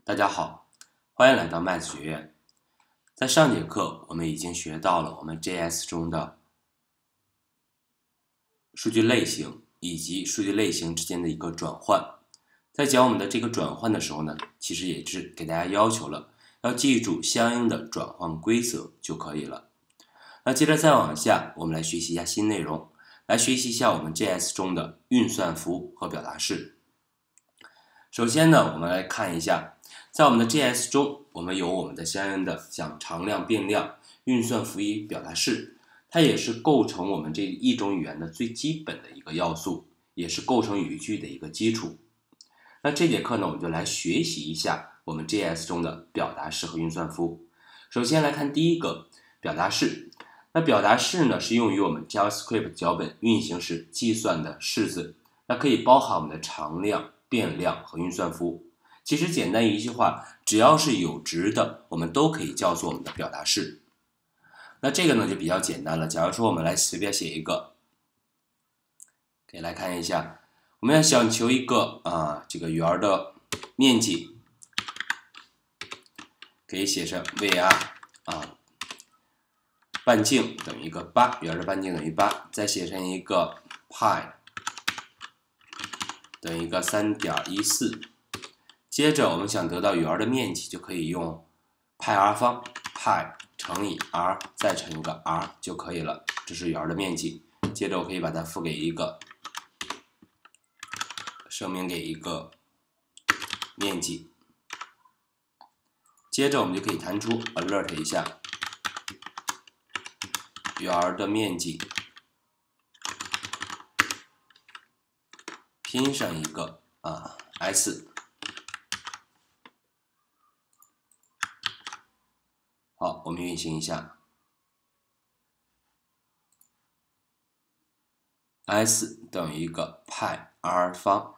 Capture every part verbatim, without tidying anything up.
大家好，欢迎来到 Math 学院。在上节课我们已经学到了我们 J S 中的数据类型以及数据类型之间的一个转换。在讲我们的这个转换的时候呢，其实也是给大家要求了要记住相应的转换规则就可以了。那接着再往下，我们来学习一下新内容，来学习一下我们 J S 中的运算符和表达式。首先呢，我们来看一下，在我们的 J S 中，我们有我们的相应的像常量、变量、运算符与表达式，它也是构成我们这一种语言的最基本的一个要素，也是构成语句的一个基础。那这节课呢，我们就来学习一下我们 J S 中的表达式和运算符。首先来看第一个表达式。那表达式呢，是用于我们 JavaScript 脚本运行时计算的式子，那可以包含我们的常量、变量和运算符。其实简单一句话，只要是有值的，我们都可以叫做我们的表达式。那这个呢就比较简单了。假如说我们来随便写一个，可以来看一下，我们要想求一个啊这个圆的面积，可以写成 V R 啊半径等于一个八，圆的半径等于八，再写成一个 pi 等于一个 三点一四。接着我们想得到圆的面积，就可以用派 r 方 pi 乘以 r 再乘一个 r 就可以了，这是圆的面积。接着我可以把它赋给一个声明给一个面积。接着我们就可以弹出 alert 一下圆的面积拼上一个啊 s。好，我们运行一下 ，s 等于一个派 r 方。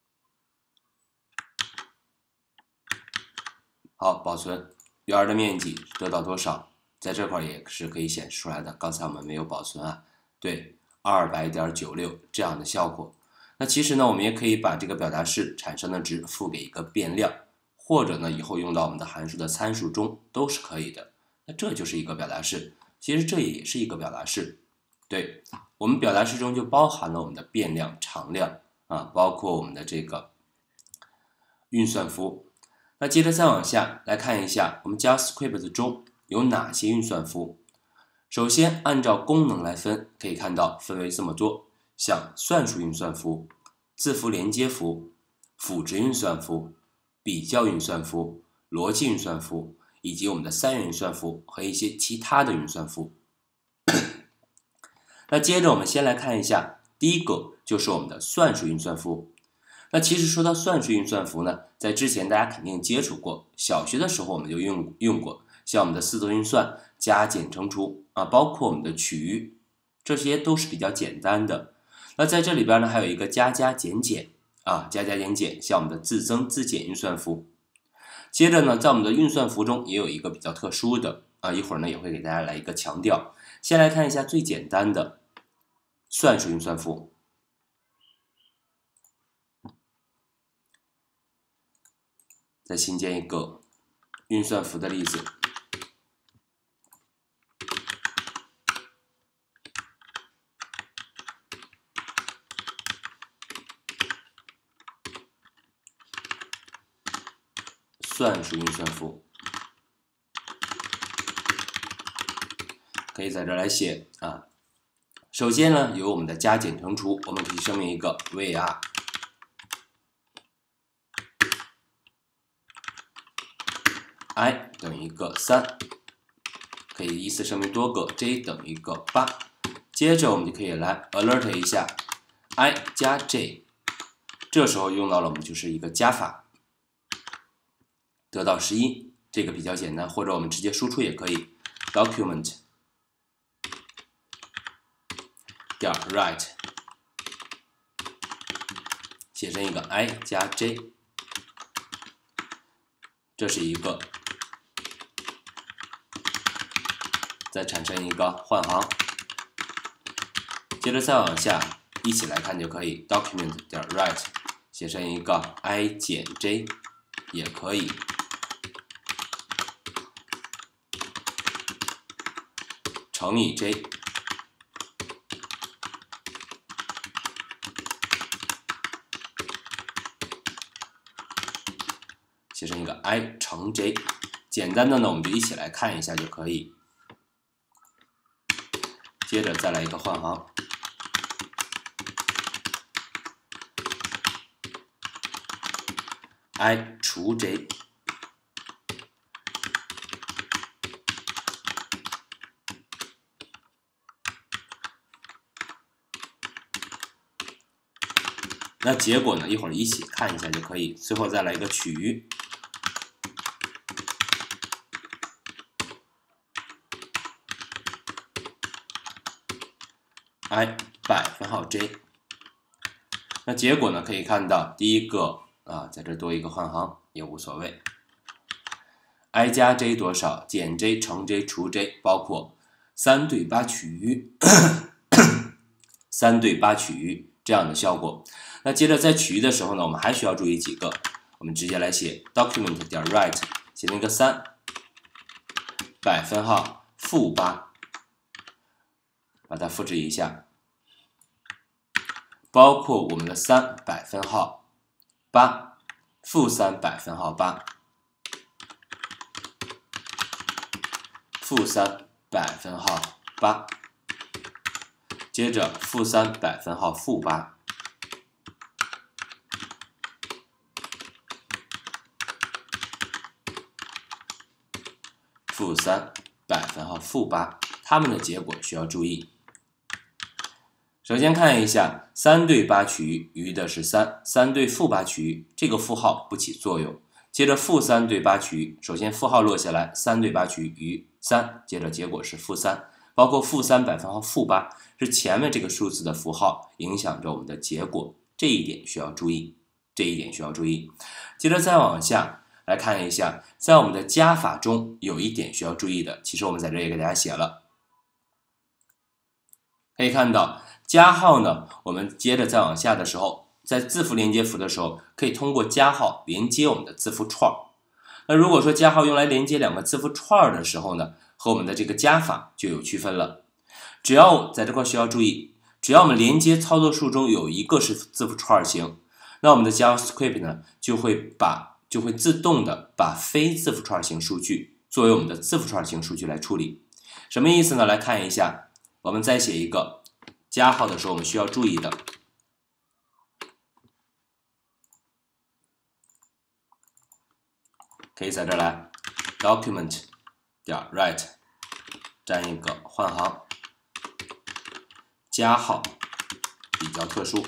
好，保存，圆的面积得到多少？在这块也是可以显示出来的。刚才我们没有保存啊，对， 二百点九六这样的效果。那其实呢，我们也可以把这个表达式产生的值赋给一个变量，或者呢以后用到我们的函数的参数中都是可以的。那这就是一个表达式，其实这也是一个表达式。对，我们表达式中就包含了我们的变量、常量啊，包括我们的这个运算符。那接着再往下来看一下，我们 JavaScript 中有哪些运算符。首先按照功能来分，可以看到分为这么多，像算术运算符、字符连接符、赋值运算符、比较运算符、逻辑运算符，以及我们的三元运算符和一些其他的运算符。那接着我们先来看一下，第一个就是我们的算术运算符。那其实说到算术运算符呢，在之前大家肯定接触过，小学的时候我们就用用过，像我们的四则运算、加减乘除啊，包括我们的取，这些都是比较简单的。那在这里边呢，还有一个加加减减啊，加加减减，像我们的自增自减运算符。接着呢，在我们的运算符中也有一个比较特殊的啊，一会儿呢也会给大家来一个强调。先来看一下最简单的算术运算符。再新建一个运算符的例子。算术运算符。可以在这来写啊。首先呢，有我们的加减乘除，我们可以声明一个 V R i 等于一个三，可以依次声明多个 j 等于一个八。接着我们就可以来 alert 一下 i 加 j， 这时候用到了我们就是一个加法，得到十一，这个比较简单，或者我们直接输出也可以 document 点 write 写成一个 i 加 j， 这是一个，再产生一个换行，接着再往下一起来看就可以 document 点 write 写成一个 i 减 j 也可以， 乘以 J。写成一个 I 乘 J， 简单的呢，我们就一起来看一下就可以。接着再来一个换行 ，I 除 J， 那结果呢，一会儿一起看一下就可以。最后再来一个取。I 百分号 J， 那结果呢？可以看到第一个啊，在这多一个换行也无所谓。I 加 J 多少？减 J 乘 J 除 J， 包括三对八取余，三对八取余这样的效果。那接着在取余的时候呢，我们还需要注意几个，我们直接来写 document 点 write， 写成一个三百分号负八。把它复制一下，包括我们的三百分号八，负三百分号八，负三百分号八，接着负三百分号负八，负三百分号负八，它们的结果需要注意。首先看一下三对八取余，余的是三，三对负八取余，这个负号不起作用。接着负三对八取余，首先负号落下来，三对八取余三，接着结果是负三，包括负三百分号负八，是前面这个数字的符号影响着我们的结果，这一点需要注意，这一点需要注意。接着再往下来看一下，在我们的加法中有一点需要注意的，其实我们在这也给大家写了，可以看到。加号呢，我们接着再往下的时候，在字符连接符的时候，可以通过加号连接我们的字符串。那如果说加号用来连接两个字符串的时候呢，和我们的这个加法就有区分了。只要在这块需要注意，只要我们连接操作数中有一个是字符串型，那我们的 JavaScript 呢就会把就会自动的把非字符串型数据作为我们的字符串型数据来处理。什么意思呢？来看一下，我们再写一个。加号的时候，我们需要注意的，可以在这来 document 点 write 占一个换行，加号比较特殊，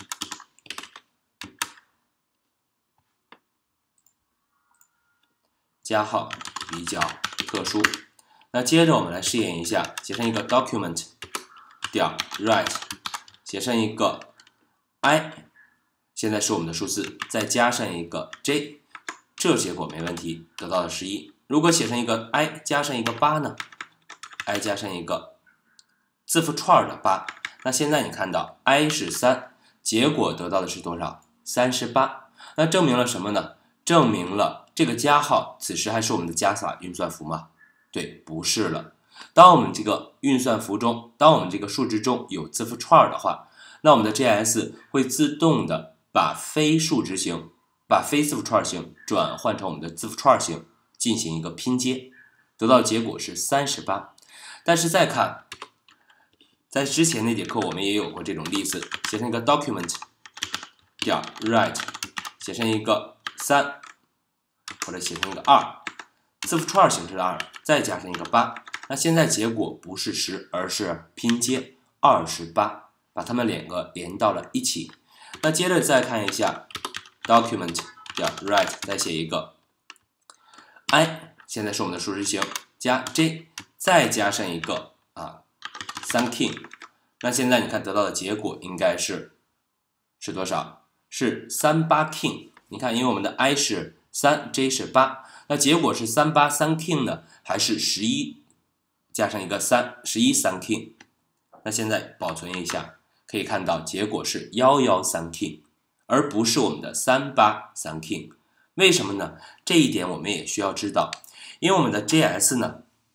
加号比较特殊。那接着我们来试验一下，写成一个 document。点 write 写上一个 I， 现在是我们的数字，再加上一个 J， 这结果没问题，得到了十一。如果写成一个 I 加上一个八呢 ？I 加上一个字符串的八，那现在你看到 I 是三，结果得到的是多少？三十八。那证明了什么呢？证明了这个加号此时还是我们的加法运算符吗？对，不是了。当我们这个运算符中，当我们这个数值中有字符串的话，那我们的 J S 会自动的把非数值型、把非字符串型转换成我们的字符串型，进行一个拼接，得到的结果是三十八。但是再看，在之前那节课我们也有过这种例子，写成一个 document 点 write， 写成一个三，或者写成一个二，字符串形式的二，再加上一个八。那现在结果不是十，而是拼接二十八，把它们两个连到了一起。那接着再看一下 document 点 write， 再写一个 I， 现在是我们的数值型，加 J， 再加上一个啊三 king。那现在你看得到的结果应该是是多少？是三八 king。你看，因为我们的 I 是三 ，J 是八，那结果是三八三 king 呢，还是十一？加上一个三，十一三 king。那现在保存一下，可以看到结果是一一三 king， 而不是我们的三八三 king。为什么呢？这一点我们也需要知道，因为我们的 J S 呢，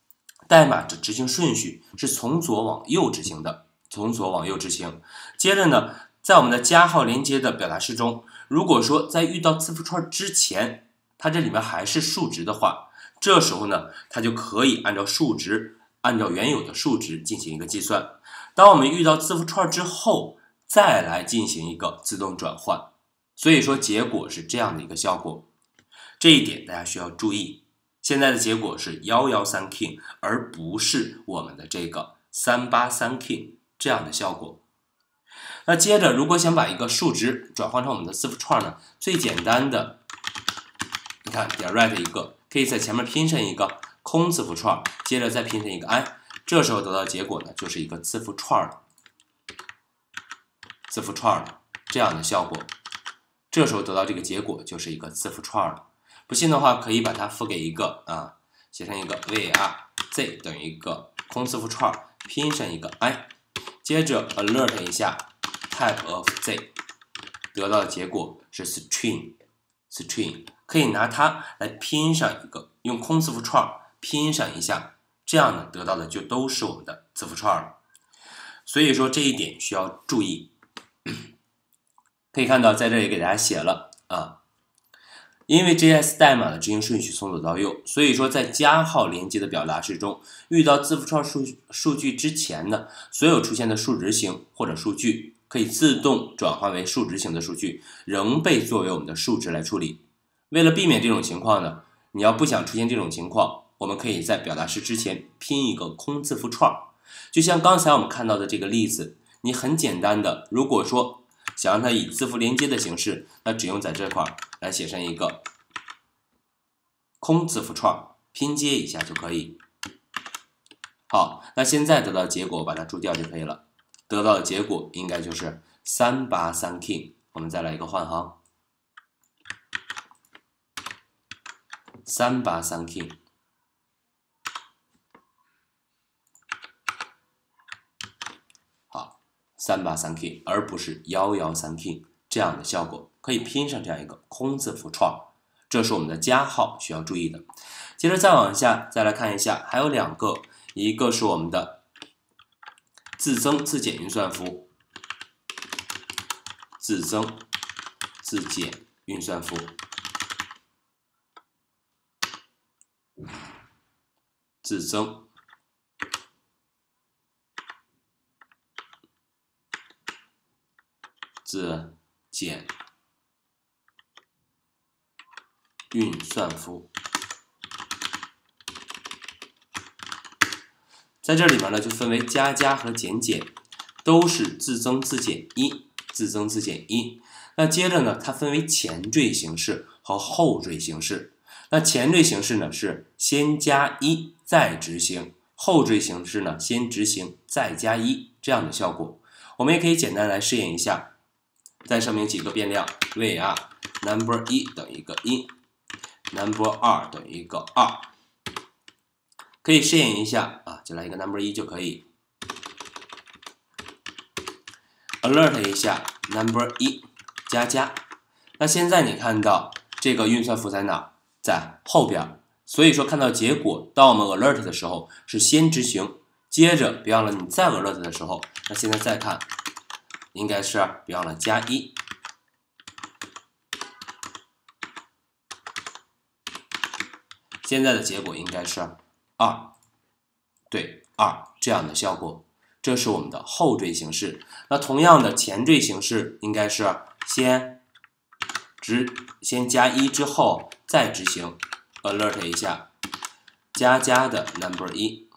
代码的执行顺序是从左往右执行的，从左往右执行。接着呢，在我们的加号连接的表达式中，如果说在遇到字符串之前，它这里面还是数值的话，这时候呢，它就可以按照数值，按照原有的数值进行一个计算。当我们遇到字符串之后，再来进行一个自动转换。所以说结果是这样的一个效果，这一点大家需要注意。现在的结果是一一三 king， 而不是我们的这个三八三 king 这样的效果。那接着，如果想把一个数值转换成我们的字符串呢，最简单的，你看点 right 一个，可以在前面拼上一个空字符串，接着再拼上一个 i， 这时候得到结果呢，就是一个字符串了，字符串了这样的效果。这时候得到这个结果就是一个字符串了。不信的话，可以把它赋给一个啊，写成一个 var 等于一个空字符串，拼上一个 i， 接着 alert 一下 type of z， 得到的结果是 string string， 可以拿它来拼上一个，用空字符串拼上一下，这样呢得到的就都是我们的字符串了。所以说这一点需要注意。可以看到在这里给大家写了啊。因为 J S 代码的执行顺序从左到右，所以说在加号连接的表达式中，遇到字符串数数据之前呢，所有出现的数值型或者数据可以自动转换为数值型的数据，仍被作为我们的数值来处理。为了避免这种情况呢，你要不想出现这种情况，我们可以在表达式之前拼一个空字符串。就像刚才我们看到的这个例子，你很简单的，如果说想让它以字符连接的形式，那只用在这块来写上一个空字符串，拼接一下就可以。好，那现在得到结果，把它注掉就可以了。得到的结果应该就是三八三 king。我们再来一个换行，三八三 king。好，三八三 king， 而不是一一三 king 这样的效果，可以拼上这样一个空字符串。这是我们的加号需要注意的。接着再往下再来看一下，还有两个，一个是我们的自增自减运算符，自增自减运算符，自增自减运算符。在这里面呢，就分为加加和减减，都是自增自减一，自增自减一。那接着呢，它分为前缀形式和后缀形式。那前缀形式呢是先加一再执行，后缀形式呢先执行再加一这样的效果。我们也可以简单来试验一下，再声明几个变量 var number 一等于一个一 number 二等于一个二，可以试验一下啊，就来一个 number 一就可以 alert 一下 number 一加加。那现在你看到这个运算符在哪？在后边，所以说看到结果，当我们 alert 的时候是先执行，接着别忘了你再 alert 的时候，那现在再看应该是别忘了加一。现在的结果应该是二，对，二这样的效果，这是我们的后缀形式。那同样的前缀形式应该是先执先加一之后再执行 alert 一下加加的 number 一，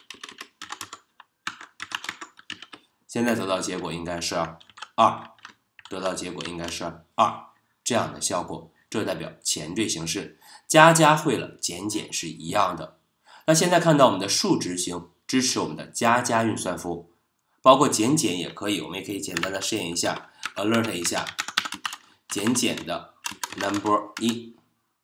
现在得到结果应该是二，得到结果应该是二这样的效果，这代表前缀形式。加加会了，减减是一样的。那现在看到我们的数值型支持我们的加加运算符，包括减减也可以，我们也可以简单的试验一下 alert 一下减减的 number 一，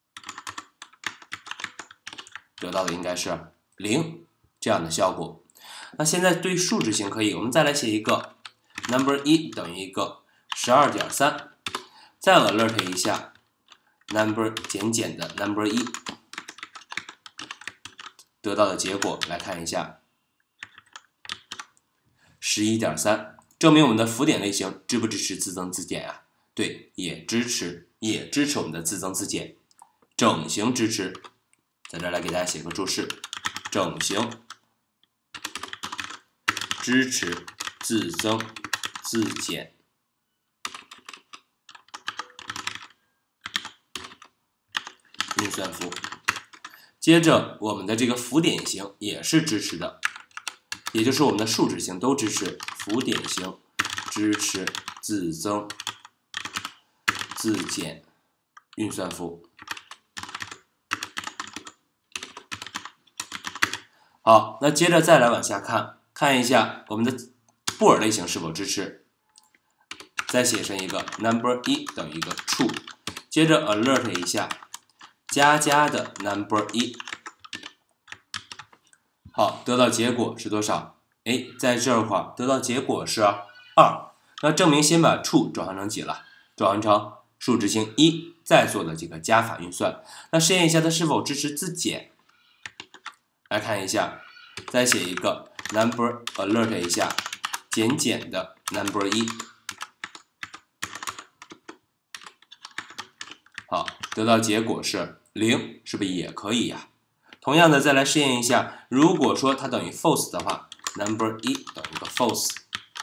得到的应该是零这样的效果。那现在对数值型可以，我们再来写一个 number 一等于一个 十二点三， 再 alert 一下 number 减减的 number 一， 得到的结果来看一下， 十一点三， 证明我们的浮点类型支不支持自增自减啊？对，也支持，也支持我们的自增自减。整形支持，在这儿来给大家写个注释，整形支持自增自减。运算符。接着我们的这个浮点型也是支持的，也就是我们的数值型都支持，浮点型支持自增自减运算符。好，那接着再来往下看，看一下我们的布尔类型是否支持。再写上一个 number 一等于一个 true， 接着 alert 一下加加的 number 一。好，得到结果是多少？哎，在这块得到结果是二。那证明先把 true 转换成几了？转换成数值型一，再做的这个加法运算。那试验一下它是否支持自减。来看一下，再写一个 number alert 一下减减的 number 一。好，得到结果是零，是不是也可以呀？同样的，再来试验一下，如果说它等于 false 的话 ，number 一等于个 false。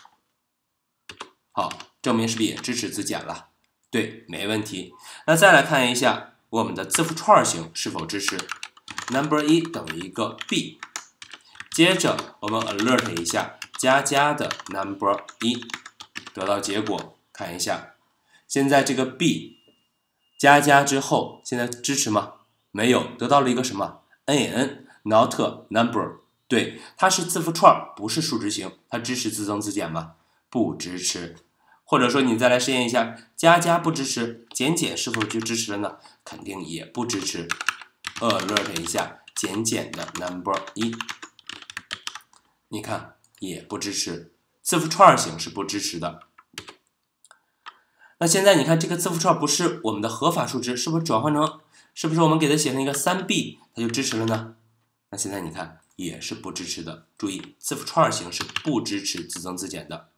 好，证明是不是也支持自减了？对，没问题。那再来看一下我们的字符串型是否支持 ，number 一等于一个 b。接着我们 alert 一下加加的 number 一，得到结果，看一下，现在这个 b 加加之后，现在支持吗？没有，得到了一个什么 nan not number， 对，它是字符串，不是数值型，它支持自增自减吗？不支持。或者说你再来试验一下，加加不支持，减减是否就支持了呢？肯定也不支持。alert 一下减减的 number 一，你看也不支持，字符串型是不支持的。那现在你看这个字符串不是我们的合法数值，是不是转换成，是不是我们给它写成一个 三 b， 它就支持了呢？那现在你看也是不支持的。注意，字符串型是不支持自增自减的，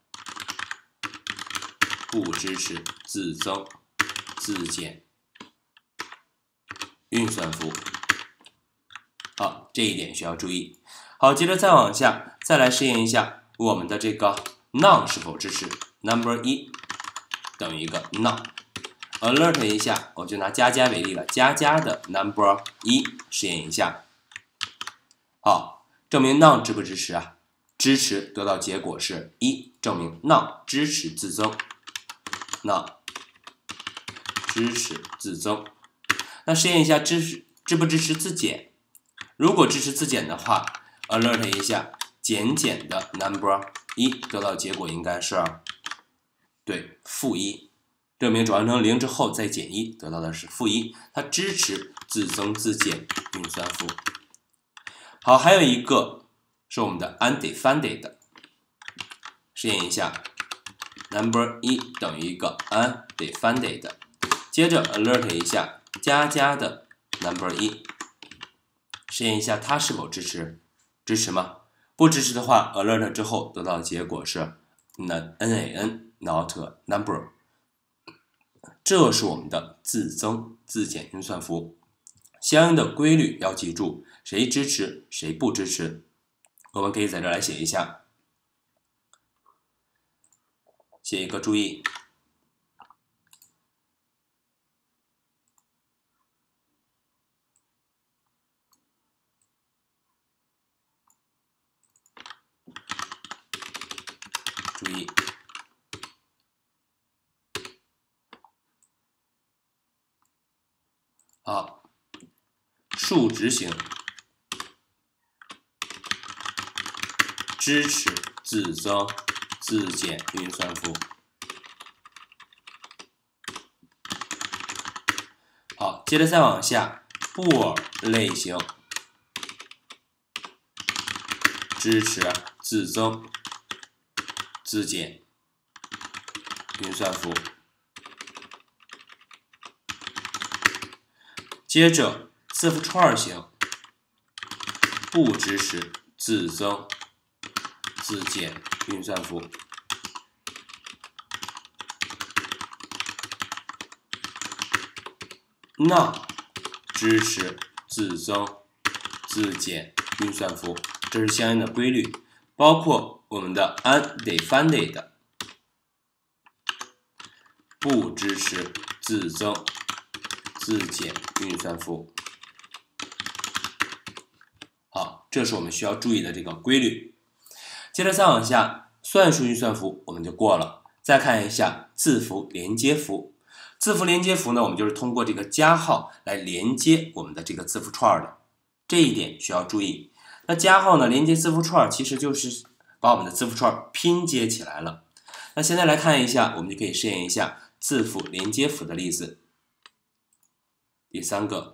不支持自增自减运算符。好，这一点需要注意。好，接着再往下，再来试验一下我们的这个 none 是否支持 number 一等于一个 none。alert 一下，我就拿加加为例了，加加的 number 一试验一下。好，证明 none 支不支持啊？支持，得到结果是一，证明 none 支持自增 ，none 支持自增。那试验一下支持支不支持自减？如果支持自减的话 ，alert 一下减减的 number 一，得到结果应该是对负一。证明转换成零之后再减一，得到的是负一，它支持自增自减运算符。好，还有一个是我们的 undefined， 试验一下 ，number 一等于一个 undefined， 接着 alert 一下加加的 number 一，试验一下它是否支持，支持吗？不支持的话 ，alert 之后得到的结果是 nan not number。这是我们的自增自减运算符，相应的规律要记住，谁支持谁不支持。我们可以在这来写一下，写一个注意。注意。好，数值型支持自增自减运算符。好，接着再往下，布尔类型支持自增自减运算符。接着字符串型不支持自增自减运算符。not 支持自增自减运算符，这是相应的规律。包括我们的 undefined 不支持自增自减运算符。好，这是我们需要注意的这个规律。接着再往下，算术运算符我们就过了。再看一下字符连接符。字符连接符呢，我们就是通过这个加号来连接我们的这个字符串的，这一点需要注意。那加号呢，连接字符串其实就是把我们的字符串拼接起来了。那现在来看一下，我们就可以试验一下字符连接符的例子。第三个，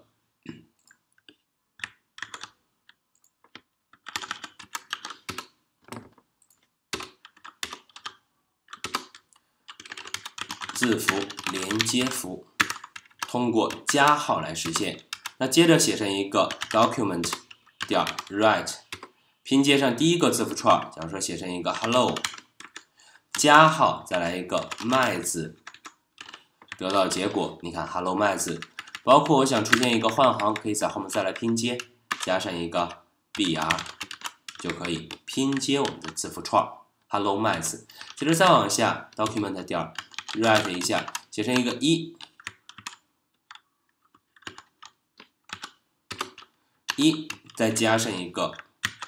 字符连接符，通过加号来实现。那接着写成一个 document 点 write， 拼接上第一个字符串，假如说写成一个 hello， 加号再来一个麦子，得到结果，你看 hello 麦子。包括我想出现一个换行，可以在后面再来拼接，加上一个 br， 就可以拼接我们的字符串 hello 麦子。接着再往下 document 点 write 一下，写成一个一，一再加上一个，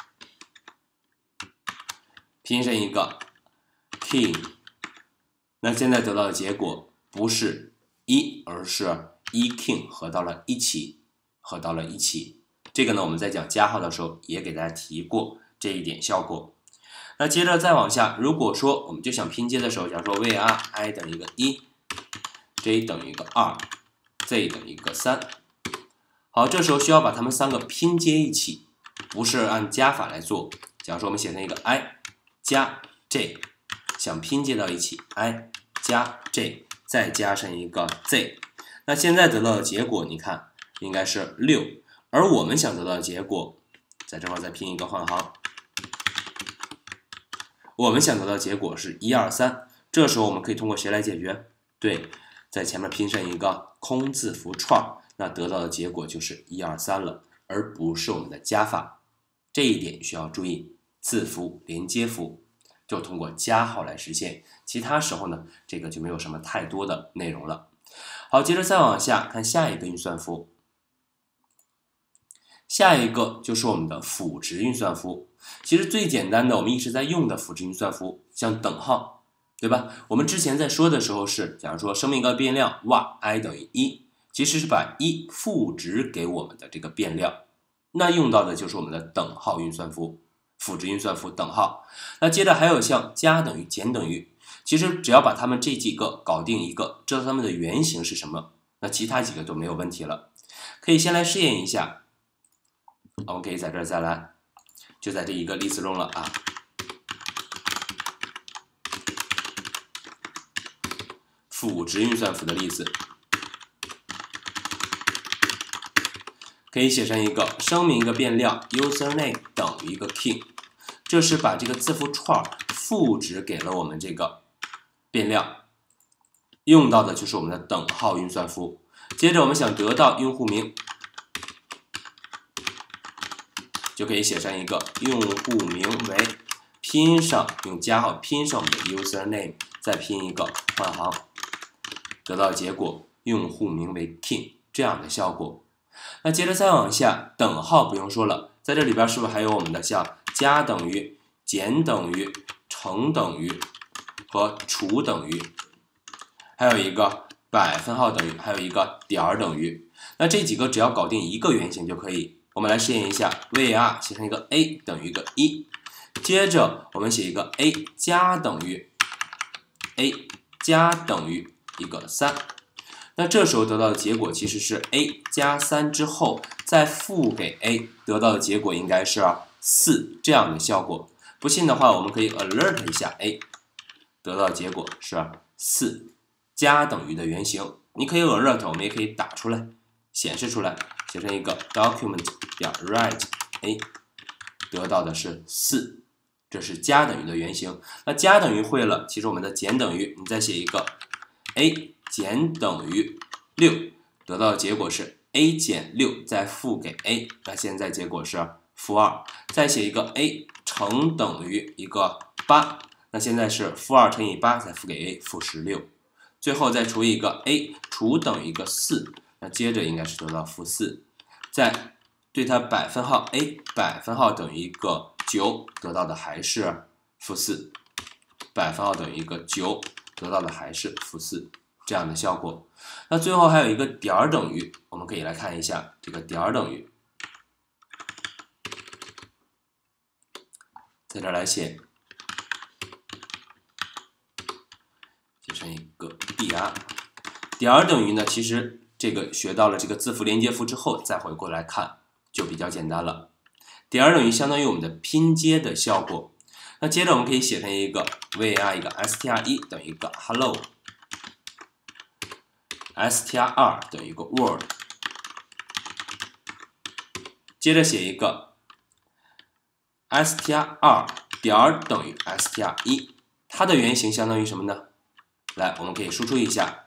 拼成一个 king。那现在得到的结果不是一，而是一 king 合到了一起，合到了一起。这个呢，我们在讲加号的时候也给大家提过这一点效果。那接着再往下，如果说我们就想拼接的时候，假如说 var i 等于一个一 ，j 等于一个二 ，z 等于一个三。好，这时候需要把它们三个拼接一起，不是按加法来做。假如说我们写成一个 i 加 j， 想拼接到一起 i 加 j， 再加上一个 z。那现在得到的结果，你看应该是六，而我们想得到的结果，在这块再拼一个换行，我们想得到的结果是一二三。这时候我们可以通过谁来解决？对，在前面拼上一个空字符串，那得到的结果就是一二三了，而不是我们的加法。这一点需要注意，字符连接符就通过加号来实现，其他时候呢，这个就没有什么太多的内容了。好，接着再往下看下一个运算符，下一个就是我们的赋值运算符。其实最简单的，我们一直在用的赋值运算符，像等号，对吧？我们之前在说的时候是，假如说生命一个变量 var i 等于一，其实是把一赋值给我们的这个变量，那用到的就是我们的等号运算符，赋值运算符等号。那接着还有像加等于、减等于。其实只要把它们这几个搞定一个，知道它们的原型是什么，那其他几个都没有问题了。可以先来试验一下，我们可以在这儿再来，就在这一个例子中了啊。赋值运算符的例子，可以写成一个声明一个变量 username 等于一个 king， 这是把这个字符串赋值给了我们这个变量，用到的就是我们的等号运算符。接着我们想得到用户名，就可以写上一个用户名为，拼上用加号拼上我们的 username， 再拼一个换行，得到结果用户名为 king 这样的效果。那接着再往下，等号不用说了，在这里边是不是还有我们的像加等于、减等于、乘等于和除等于，还有一个百分号等于，还有一个点儿等于。那这几个只要搞定一个原型就可以。我们来试验一下 var 写成一个 a 等于一个一，接着我们写一个 a 加等于 a 加等于一个三。那这时候得到的结果其实是 a 加三之后再赋给 a， 得到的结果应该是四这样的效果。不信的话，我们可以 alert 一下 a， 得到的结果是四加等于的原型。你可以 alert， 我们也可以打出来，显示出来，写成一个 document 点 write a 得到的是四，这是加等于的原型。那加等于会了，其实我们的减等于，你再写一个 a 减等于六，得到的结果是 a 减六再负给 a， 那现在结果是负二，再写一个 a 乘等于一个八，那现在是负二乘以八再负给 a， 负十六，最后再除一个 a 除等于一个四，那接着应该是得到负四，再对它百分号 a 百分号等于一个九，得到的还是负四，百分号等于一个九，得到的还是负四，这样的效果。那最后还有一个点儿等于，我们可以来看一下这个点儿等于，在这儿来写，写成一个 dr。点儿等于呢，其实这个学到了这个字符连接符之后，再回过来看就比较简单了。点儿等于相当于我们的拼接的效果。那接着我们可以写成一个 var 一个 str 一等于一个 hello， str 二等于一个 word， 接着写一个 str 二点儿等于 str 一，它的原型相当于什么呢？来，我们可以输出一下，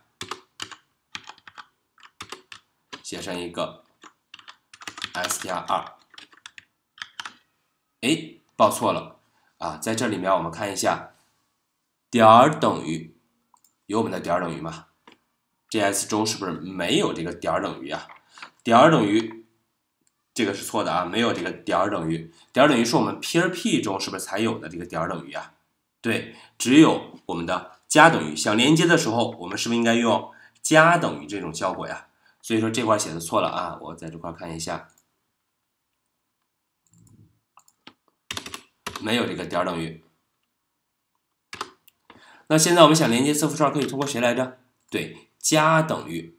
写上一个 str 二，哎，报错了啊！在这里面我们看一下，点儿等于有我们的点儿等于吗 ？J S 中是不是没有这个点儿等于啊？点儿等于这个是错的啊，没有这个点儿等于，点儿等于是我们 P R P 中是不是才有的这个点儿等于啊？对，只有我们的加等于，想连接的时候，我们是不是应该用加等于这种效果呀？所以说这块写的错了啊，我在这块看一下，没有这个点儿等于。那现在我们想连接字符串，可以通过谁来着？对，加等于。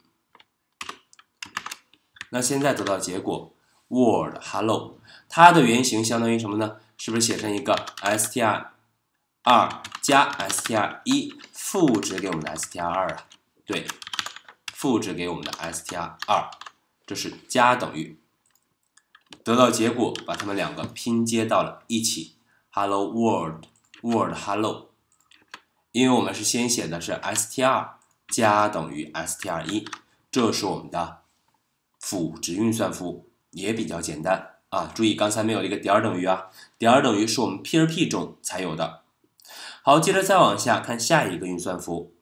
那现在得到结果 word hello， 它的原型相当于什么呢？是不是写成一个 str 二加 str 一复制给我们的 str 二啊？对，复制给我们的 str 二，这是加等于。得到结果，把它们两个拼接到了一起 ，hello world word hello。因为我们是先写的是 str 加等于 str 一，这是我们的赋值运算符，也比较简单啊。注意刚才没有这个点儿等于啊，点儿等于是我们 P R P 中才有的。好，接着再往下看下一个运算符，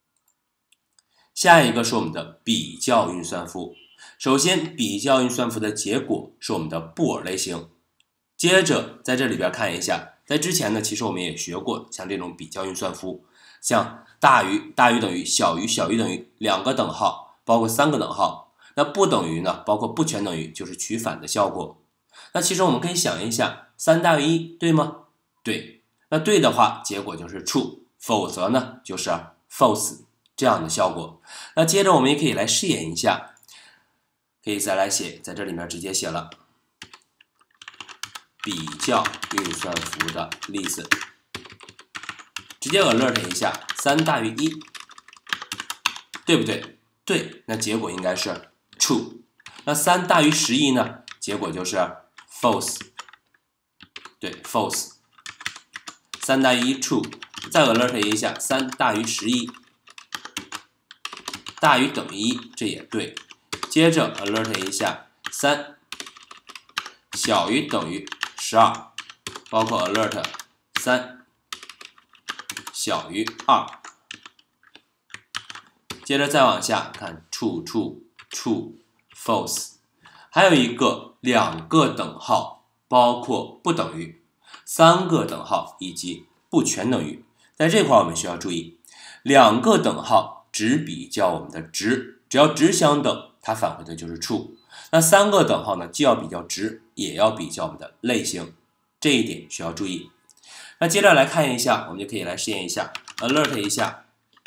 下一个是我们的比较运算符。首先，比较运算符的结果是我们的布尔类型。接着在这里边看一下，在之前呢，其实我们也学过像这种比较运算符，像大于大于等于小于小于等于两个等号，包括三个等号。那不等于呢，包括不全等于，就是取反的效果。那其实我们可以想一下，三大于一，对吗？对，那对的话，结果就是 true， 否则呢就是 false 这样的效果。那接着我们也可以来试验一下，可以再来写，在这里面直接写了比较运算符的例子，直接 alert 一下，三大于一，对不对？对，那结果应该是 true。那三大于十一呢？结果就是 false。对 ，false。三大于一 true， 再 alert 一下，三大于十一，大于等于一，这也对。接着 alert 一下，三小于等于十二，包括 alert 三小于二。接着再往下看 true true true false， 还有一个两个等号，包括不等于，三个等号以及不全等于。在这块我们需要注意，两个等号只比较我们的值，只要值相等，它返回的就是 true。那三个等号呢，既要比较值，也要比较我们的类型，这一点需要注意。那接着来看一下，我们就可以来试验一下 ，alert 一下，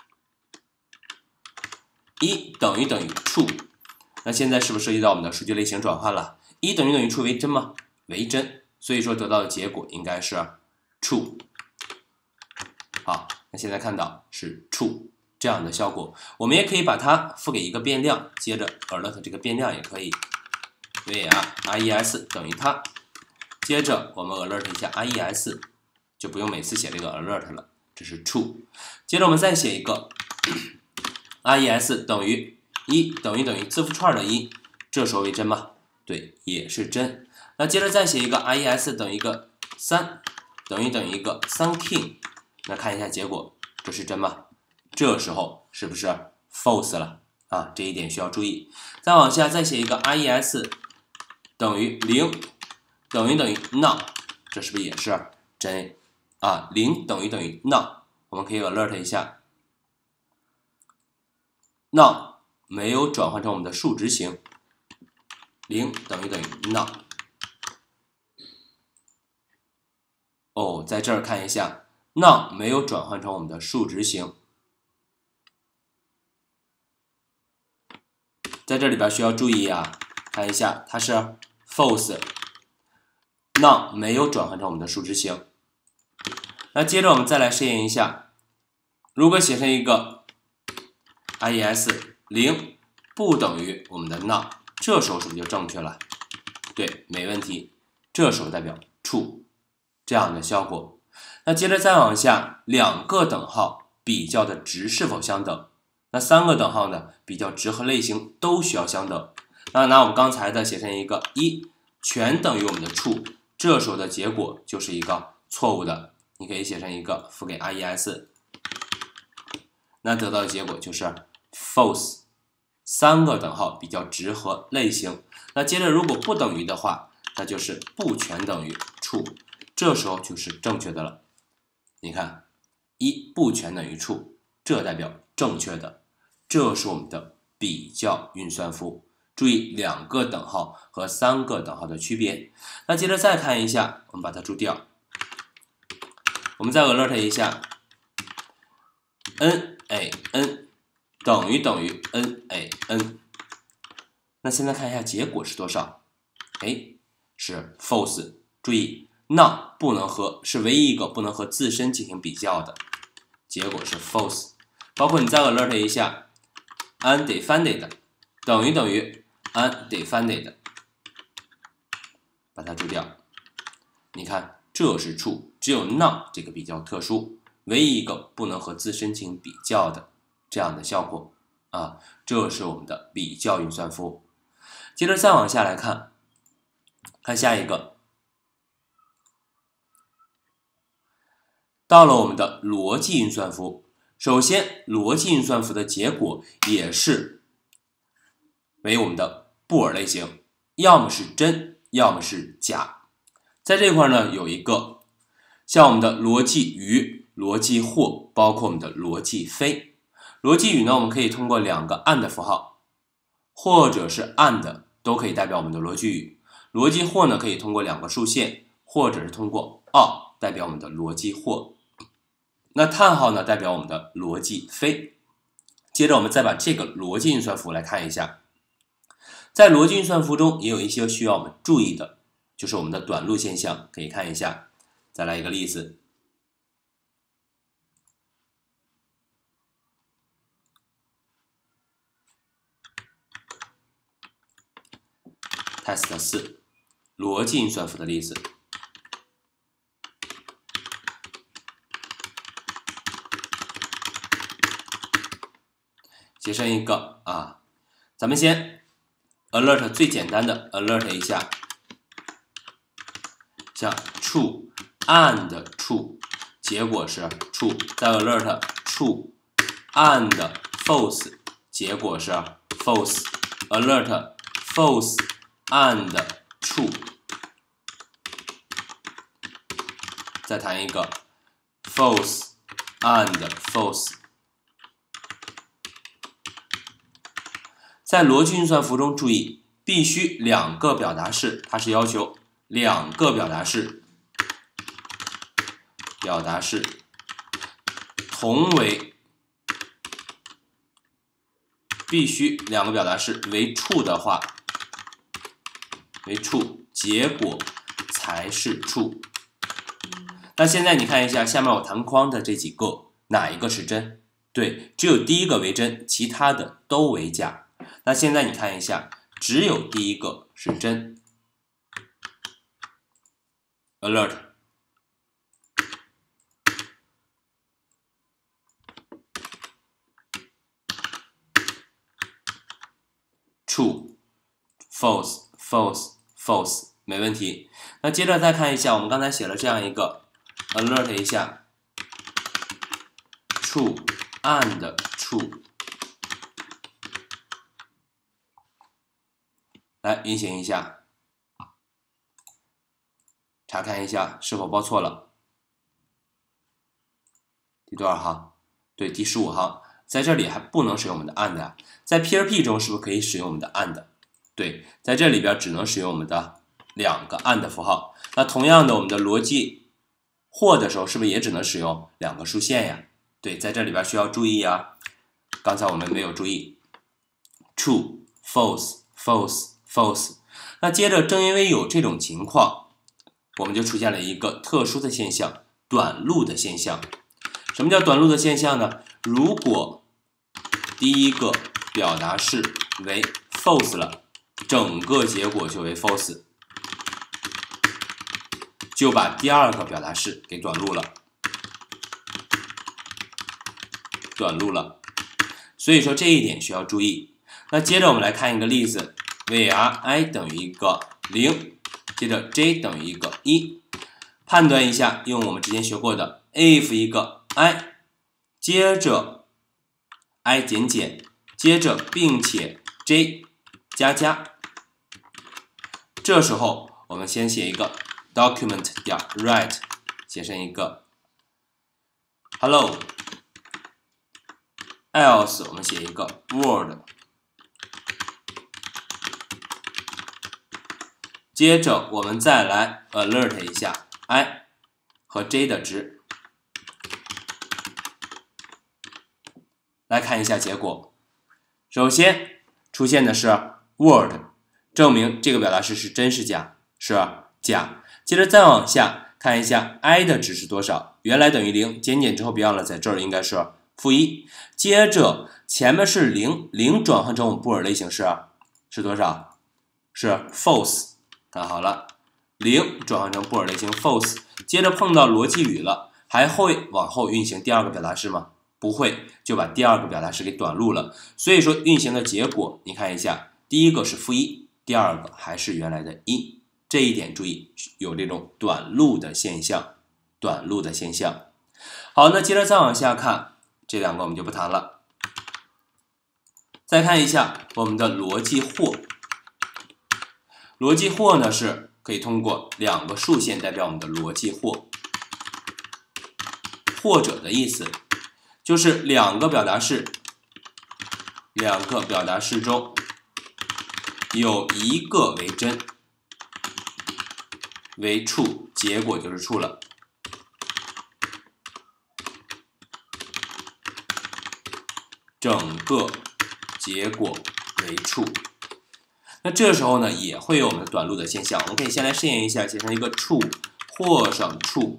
一等于等于 true。那现在是不是涉及到我们的数据类型转换了？一等于等于 true 为真吗？为真，所以说得到的结果应该是 true。好，那现在看到是 true 这样的效果，我们也可以把它赋给一个变量，接着 alert 这个变量也可以 var res 等于它接着我们 alert 一下 res， 就不用每次写这个 alert 了，这是 true。接着我们再写一个 res 等于一等于等于字符串的一，这时候为真吗？对，也是真。那接着再写一个 res 等于一个三等于等于一个 something， 那看一下结果，这是真吗？这时候是不是 false 了啊？这一点需要注意。再往下再写一个 res 等于零等于等于 none， 这是不是也是真啊？零等于等于 none， 我们可以 alert 一下 none 没有转换成我们的数值型，零等于等于 none。哦，在这儿看一下 none 没有转换成我们的数值型，在这里边需要注意啊，看一下它是 false， none 没有转换成我们的数值型。那接着我们再来试验一下，如果写成一个 res 零不等于我们的 none， 这时候是不是就正确了？对，没问题，这时候代表 true。这样的效果。那接着再往下，两个等号比较的值是否相等？那三个等号呢，比较值和类型都需要相等。那拿我们刚才的写成一个一全等于我们的 true， 这时候的结果就是一个错误的。你可以写成一个赋给 res， 那得到的结果就是 false。三个等号比较值和类型。那接着如果不等于的话，那就是不全等于 true。这时候就是正确的了。你看，一不全等于 true， 这代表正确的，这是我们的比较运算符。注意两个等号和三个等号的区别。那接着再看一下，我们把它注掉。我们再 alert 一下 n a n 等于等于 n a n。那现在看一下结果是多少？哎，是 false。注意。none 不能和是唯一一个不能和自身进行比较的，结果是 false。包括你再 alert 一下 undefined 等于等于 undefined， 把它注掉。你看，这是 true， 只有 none 这个比较特殊，唯一一个不能和自身进行比较的这样的效果啊，这是我们的比较运算符。接着再往下来看，看下一个。到了我们的逻辑运算符，首先逻辑运算符的结果也是为我们的布尔类型，要么是真，要么是假。在这块呢，有一个像我们的逻辑与、逻辑或，包括我们的逻辑非。逻辑与呢，我们可以通过两个 and 符号，或者是 and 都可以代表我们的逻辑与。逻辑或呢，可以通过两个竖线，或者是通过 or 代表我们的逻辑或。那叹号呢，代表我们的逻辑非。接着我们再把这个逻辑运算符来看一下，在逻辑运算符中也有一些需要我们注意的，就是我们的短路现象，可以看一下。再来一个例子 test 四 逻辑运算符的例子。写成一个啊，咱们先 alert 最简单的 alert 一下，像 true and true， 结果是 true， 再 alert true and false， 结果是 false， alert false and true， 再弹一个 false and false。在逻辑运算符中，注意必须两个表达式，它是要求两个表达式，表达式同为必须两个表达式为 true 的话，为 true， 结果才是 true。那现在你看一下下面我弹框的这几个，哪一个是真？对，只有第一个为真，其他的都为假。那现在你看一下，只有第一个是真， alert true false false false 没问题。那接着再看一下，我们刚才写了这样一个 alert 一下 true and true， 来运行一下，查看一下是否报错了。第多少行？对，第十五行。在这里还不能使用我们的 and 啊，在 P R P 中是不是可以使用我们的 and？ 对，在这里边只能使用我们的两个 and 符号。那同样的，我们的逻辑或的时候是不是也只能使用两个竖线呀？对，在这里边需要注意啊，刚才我们没有注意 ，true false false false。那接着正因为有这种情况，我们就出现了一个特殊的现象，短路的现象。什么叫短路的现象呢？如果第一个表达式为 false 了，整个结果就为 false， 就把第二个表达式给短路了，短路了。所以说这一点需要注意。那接着我们来看一个例子 ，var i 等于一个零，接着 j 等于一个一，判断一下，用我们之前学过的 if 一个 i， 接着 i 减减，接着并且 j 加加。这时候我们先写一个 document 点 write， 写成一个 hello else， 我们写一个 word， 接着我们再来 alert 一下 i 和 j 的值。来看一下结果，首先出现的是 word， 证明这个表达式是真是假？是假。接着再往下看一下 i 的值是多少，原来等于零，减减之后别忘了在这儿应该是负一。接着前面是零，零转换成我们布尔类型是是多少？是 false。看好了，零转换成布尔类型 false。接着碰到逻辑语了，还会往后运行第二个表达式吗？不会，就把第二个表达式给短路了。所以说运行的结果，你看一下，第一个是负一，第二个还是原来的一，这一点注意，有这种短路的现象，短路的现象。好，那接着再往下看，这两个我们就不谈了。再看一下我们的逻辑或，逻辑或呢是可以通过两个竖线代表我们的逻辑或，或者的意思。就是两个表达式，两个表达式中有一个为真，为 true， 结果就是 true 了。整个结果为 true。那这时候呢，也会有我们短路的现象。我们可以先来试验一下，写成一个 true 或上 true，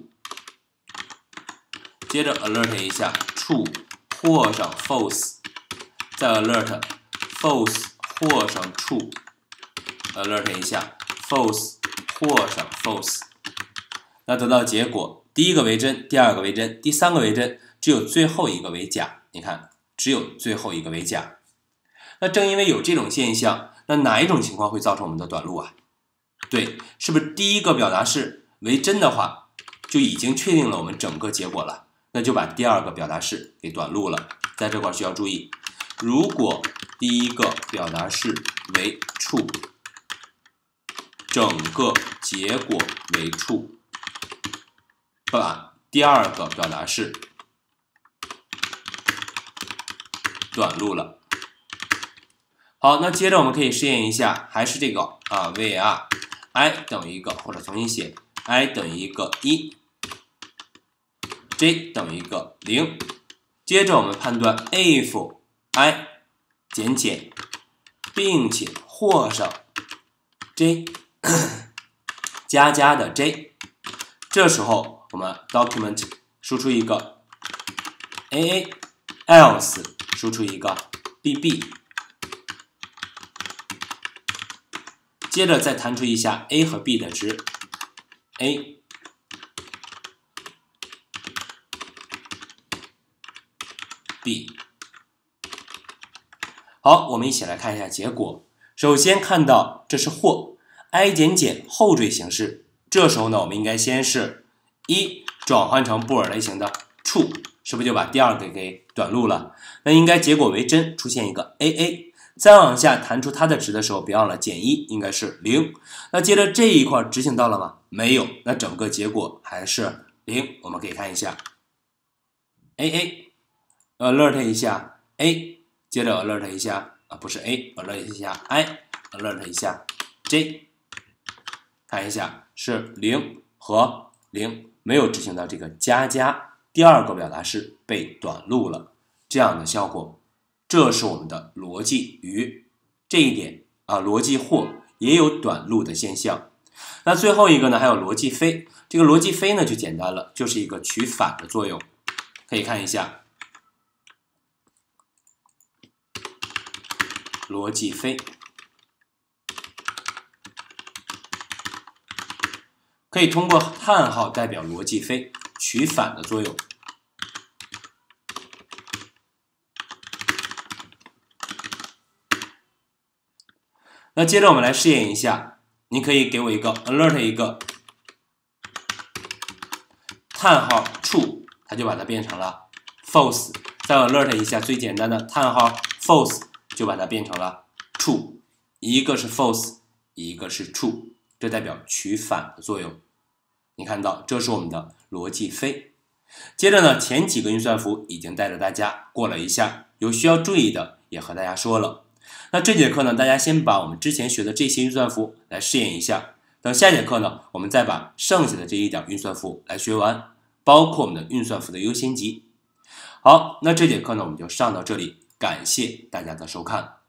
接着 alert 一下。true 或上 false， 再 alert false 或上 true， alert 一下 false 或上 false， 那得到结果，第一个为真，第二个为真，第三个为真，只有最后一个为假。你看，只有最后一个为假。那正因为有这种现象，那哪一种情况会造成我们的短路啊？对，是不是第一个表达式为真的话，就已经确定了我们整个结果了？那就把第二个表达式给短路了，在这块需要注意，如果第一个表达式为 true， 整个结果为 true， 把第二个表达式短路了。好，那接着我们可以试验一下，还是这个啊 var i 等于一个，或者重新写 i 等于一个一。j 等于一个零，接着我们判断 if i 减减，并且或上 j 加加的 j， 这时候我们 document 输出一个 aa else 输出一个 bb， 接着再弹出一下 a 和 b 的值 a B。好，我们一起来看一下结果。首先看到这是或 i 减减后缀形式，这时候呢，我们应该先是一转换成布尔类型的 true， 是不是就把第二个给短路了？那应该结果为真，出现一个 A A。再往下弹出它的值的时候，别忘了减一，应该是零。那接着这一块执行到了吗？没有，那整个结果还是零。我们可以看一下 A A alert 一下 A， 接着 alert 一下啊，不是 A alert 一下 I alert 一下 J， 看一下是零和零，没有执行到这个加加。第二个表达式被短路了，这样的效果。这是我们的逻辑与这一点啊，逻辑或也有短路的现象。那最后一个呢，还有逻辑非。这个逻辑非呢就简单了，就是一个取反的作用。可以看一下逻辑非，可以通过叹号代表逻辑非取反的作用。那接着我们来试验一下，你可以给我一个 alert 一个叹号 true， 它就把它变成了 false， 再 alert 一下最简单的叹号 false， 就把它变成了 true， 一个是 false， 一个是 true， 这代表取反的作用。你看到这是我们的逻辑非。接着呢，前几个运算符已经带着大家过了一下，有需要注意的也和大家说了。那这节课呢，大家先把我们之前学的这些运算符来试验一下，等下节课呢，我们再把剩下的这一点运算符来学完，包括我们的运算符的优先级。好，那这节课呢，我们就上到这里，感谢大家的收看。